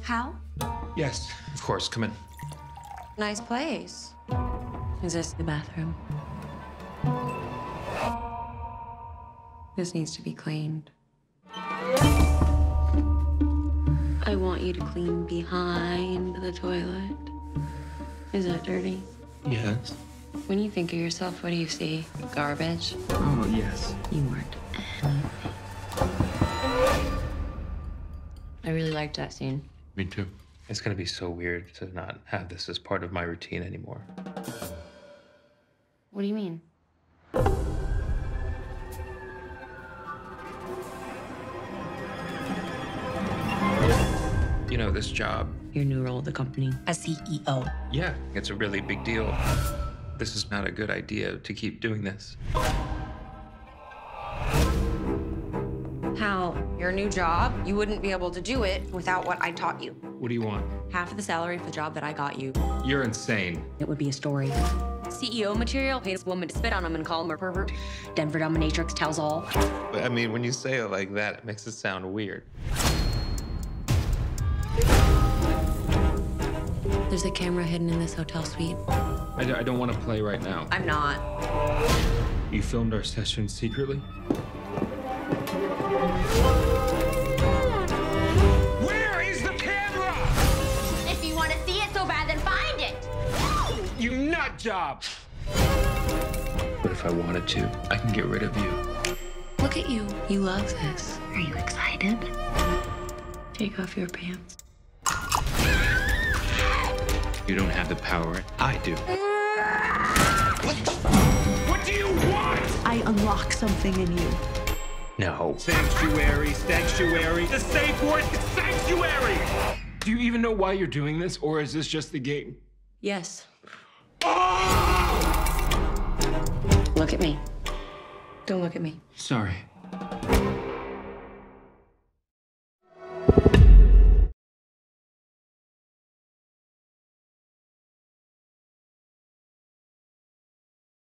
Hal? Yes, of course. Come in. Nice place. Is this the bathroom? This needs to be cleaned. I want you to clean behind the toilet. Is that dirty? Yes. When you think of yourself, what do you see? Garbage? Oh, yes. You weren't anything. I really liked that scene. Me too. It's gonna be so weird to not have this as part of my routine anymore. What do you mean? You know, this job. Your new role at the company as CEO. Yeah, it's a really big deal. This is not a good idea to keep doing this. Hal, your new job, you wouldn't be able to do it without what I taught you. What do you want? Half of the salary for the job that I got you. You're insane. It would be a story. CEO material, pays a woman to spit on him and call him a pervert. Denver dominatrix tells all. I mean, when you say it like that, it makes it sound weird. There's a camera hidden in this hotel suite. I don't want to play right now. I'm not. You filmed our session secretly? Where is the camera? If you want to see it so bad, then find it. You nut job. But if I wanted to, I can get rid of you. Look at you. You love this. Are you excited? Take off your pants. You don't have the power. I do. What do you want? I unlock something in you. No. Sanctuary, sanctuary. The safe word is sanctuary. Do you even know why you're doing this, or is this just the game? Yes. Oh! Look at me. Don't look at me. Sorry.